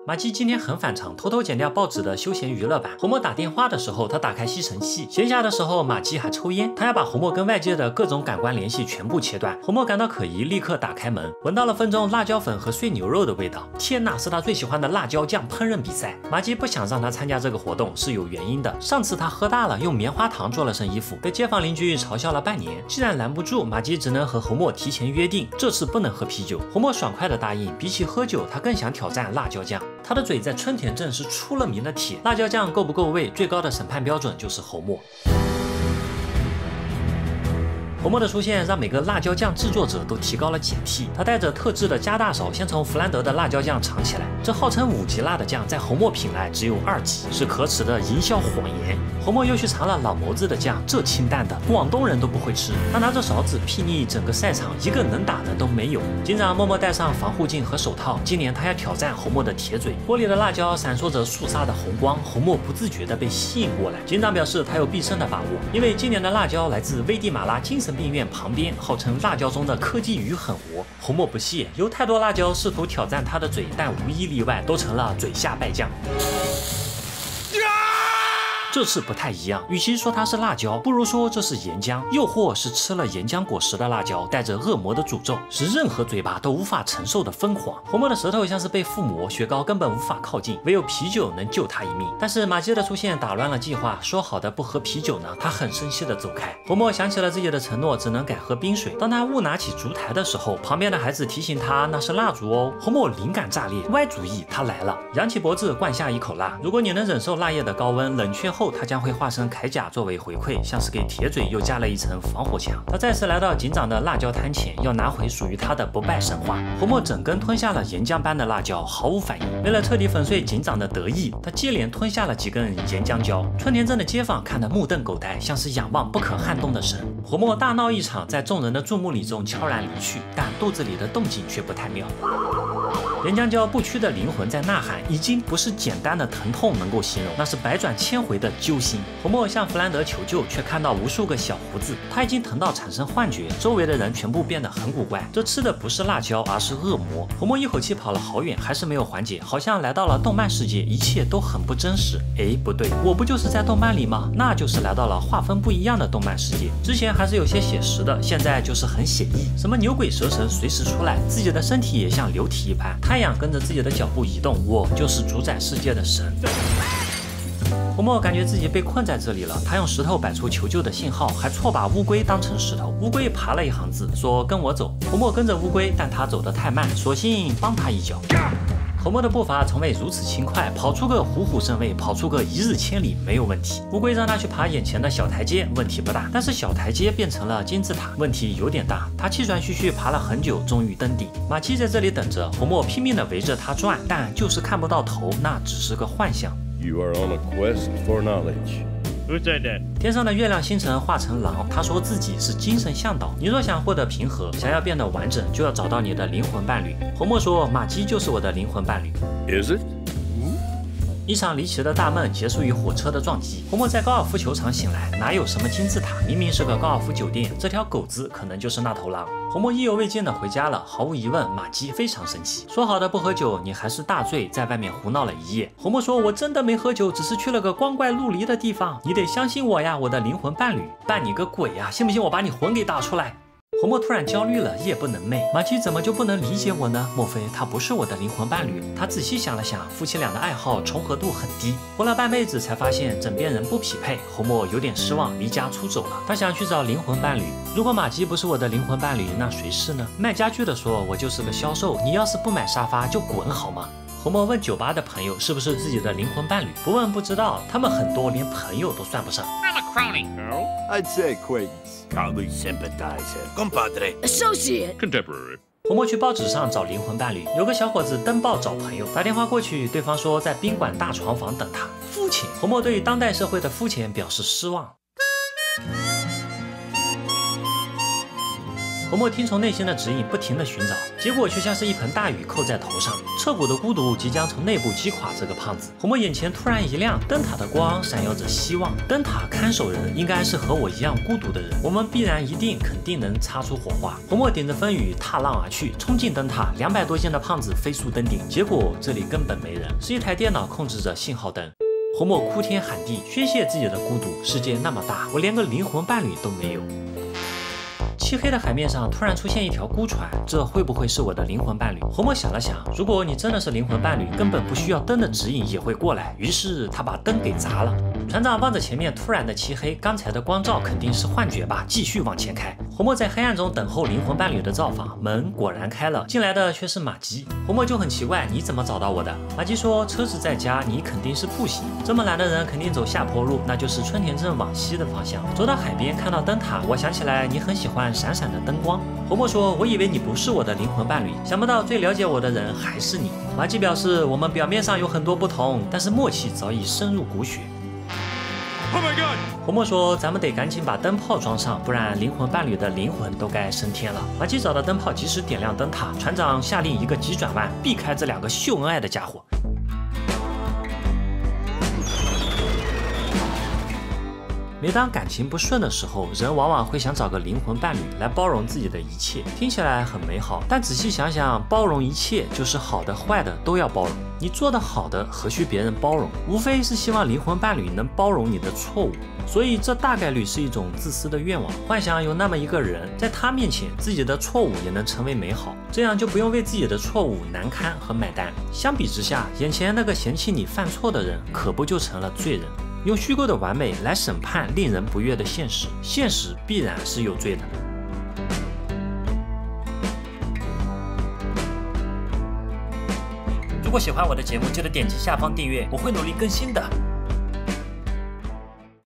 马基今天很反常，偷偷剪掉报纸的休闲娱乐版。红墨打电话的时候，他打开吸尘器；闲暇的时候，马基还抽烟。他要把红墨跟外界的各种感官联系全部切断。红墨感到可疑，立刻打开门，闻到了分钟辣椒粉和碎牛肉的味道。天哪，是他最喜欢的辣椒酱烹饪比赛。马基不想让他参加这个活动是有原因的。上次他喝大了，用棉花糖做了身衣服，被街坊邻居嘲笑了半年。既然拦不住，马基只能和红墨提前约定，这次不能喝啤酒。红墨爽快的答应，比起喝酒，他更想挑战辣椒酱。他的嘴在春田镇是出了名的铁，辣椒酱够不够味，最高的审判标准就是红墨。红墨的出现让每个辣椒酱制作者都提高了警惕。他带着特制的加大勺，先从弗兰德的辣椒酱尝起来。这号称5级辣的酱，在红墨品来只有2级，是可耻的营销谎言。红墨又去尝了老谋子的酱，这清淡的广东人都不会吃。他拿着勺子睥睨整个赛场，一个能打的都没有。警长默默戴上防护镜和手套，今年他要挑战红墨的铁嘴。锅里的辣椒闪烁着肃杀的红光，红墨不自觉地被吸引过来。警长表示他有必胜的把握，因为今年的辣椒来自危地马拉精神病院旁边，号称辣椒中的科技与狠活。红墨不屑，有太多辣椒试图挑战他的嘴，但无一例外都成了嘴下败将。这次不太一样，与其说它是辣椒，不如说这是岩浆，又或是吃了岩浆果实的辣椒，带着恶魔的诅咒，是任何嘴巴都无法承受的疯狂。红墨的舌头像是被附魔，雪糕根本无法靠近，唯有啤酒能救他一命。但是马基的出现打乱了计划，说好的不喝啤酒呢？他很生气的走开。红墨想起了自己的承诺，只能改喝冰水。当他误拿起烛台的时候，旁边的孩子提醒他那是蜡烛哦。红墨灵感炸裂，歪主意，他来了，扬起脖子灌下一口蜡。如果你能忍受蜡液的高温，冷却后它将会化身铠甲作为回馈，像是给铁嘴又加了一层防火墙。他再次来到警长的辣椒摊前，要拿回属于他的不败神话。红墨整根吞下了岩浆般的辣椒，毫无反应。为了彻底粉碎警长的得意，他接连吞下了几根岩浆胶。春田镇的街坊看得目瞪口呆，像是仰望不可撼动的神。红墨大闹一场，在众人的注目礼中悄然离去，但肚子里的动静却不太妙。岩浆胶不屈的灵魂在呐喊，已经不是简单的疼痛能够形容，那是百转千回的揪心。红墨向弗兰德求救，却看到无数个小胡子，他已经疼到产生幻觉，周围的人全部变得很古怪。这吃的不是辣椒，而是恶魔。红墨一口气跑了好远，还是没有缓解，好像来到了动漫世界，一切都很不真实。哎，不对，我不就是在动漫里吗？那就是来到了划分不一样的动漫世界。之前还是有些写实的，现在就是很写意，什么牛鬼蛇神随时出来，自己的身体也像流体一般。太阳跟着自己的脚步移动，我就是主宰世界的神。红墨感觉自己被困在这里了，他用石头摆出求救的信号，还错把乌龟当成石头。乌龟爬了一行字，说跟我走。红墨跟着乌龟，但他走得太慢，索性帮他一脚。红墨的步伐从未如此轻快，跑出个虎虎生威，跑出个1日千里没有问题。乌龟让他去爬眼前的小台阶，问题不大，但是小台阶变成了金字塔，问题有点大。他气喘吁吁爬了很久，终于登顶。马基在这里等着，红墨拼命地围着他转，但就是看不到头，那只是个幻象。 You are on a quest for knowledge. Who said that? 天上的月亮星辰化成狼，他说自己是精神向导。你若想获得平和，想要变得完整，就要找到你的灵魂伴侣。红墨说，马基就是我的灵魂伴侣。 Is it? 一场离奇的大梦结束于火车的撞击。红墨在高尔夫球场醒来，哪有什么金字塔，明明是个高尔夫酒店。这条狗子可能就是那头狼。红墨意犹未尽地回家了。毫无疑问，马基非常生气，说好的不喝酒，你还是大醉，在外面胡闹了一夜。红墨说，我真的没喝酒，只是去了个光怪陆离的地方。你得相信我呀，我的灵魂伴侣。伴你个鬼呀，信不信我把你魂给打出来？红墨突然焦虑了，夜不能寐。马基怎么就不能理解我呢？莫非他不是我的灵魂伴侣？他仔细想了想，夫妻俩的爱好重合度很低，活了半辈子才发现枕边人不匹配。红墨有点失望，离家出走了。他想去找灵魂伴侣。如果马基不是我的灵魂伴侣，那谁是呢？卖家具的说，我就是个销售，你要是不买沙发就滚好吗？红墨问酒吧的朋友是不是自己的灵魂伴侣，不问不知道，他们很多连朋友都算不上。 I'm a crony. No. I'd say acquaintance. Colleague, sympathizer, compadre, Associate. Contemporary. 红墨去报纸上找灵魂伴侣，有个小伙子登报找朋友，打电话过去，对方说在宾馆大床房等他。肤浅，红墨对当代社会的肤浅表示失望。 侯默听从内心的指引，不停地寻找，结果却像是一盆大雨扣在头上，彻骨的孤独即将从内部击垮这个胖子。侯默眼前突然一亮，灯塔的光闪耀着希望。灯塔看守人应该是和我一样孤独的人，我们必然肯定能擦出火花。侯默顶着风雨踏浪而去，冲进灯塔，200多斤的胖子飞速登顶，结果这里根本没人，是一台电脑控制着信号灯。侯默哭天喊地，宣泄自己的孤独。世界那么大，我连个灵魂伴侣都没有。漆黑的海面上突然出现一条孤船，这会不会是我的灵魂伴侣？侯默想了想，如果你真的是灵魂伴侣，根本不需要灯的指引也会过来。于是他把灯给砸了。船长望着前面突然的漆黑，刚才的光照肯定是幻觉吧，继续往前开。侯默在黑暗中等候灵魂伴侣的造访，门果然开了，进来的却是玛姬。侯默就很奇怪，你怎么找到我的？玛姬说，车子在家，你肯定是步行，这么懒的人肯定走下坡路，那就是春田镇往西的方向。走到海边看到灯塔，我想起来你很喜欢闪闪的灯光。侯默说，我以为你不是我的灵魂伴侣，想不到最了解我的人还是你。玛姬表示，我们表面上有很多不同，但是默契早已深入骨血。 Oh my god！ 侯默说，咱们得赶紧把灯泡装上，不然灵魂伴侣的灵魂都该升天了。玛姬找到灯泡，及时点亮灯塔。船长下令一个急转弯，避开这2个秀恩爱的家伙。每当感情不顺的时候，人往往会想找个灵魂伴侣来包容自己的一切，听起来很美好，但仔细想想，包容一切就是好的坏的都要包容。你做的好的何须别人包容？无非是希望灵魂伴侣能包容你的错误，所以这大概率是一种自私的愿望，幻想有那么一个人，在他面前自己的错误也能成为美好，这样就不用为自己的错误难堪和买单。相比之下，眼前那个嫌弃你犯错的人，可不就成了罪人？用虚构的完美来审判令人不悦的现实，现实必然是有罪的。如果喜欢我的节目，记得点击下方订阅，我会努力更新的。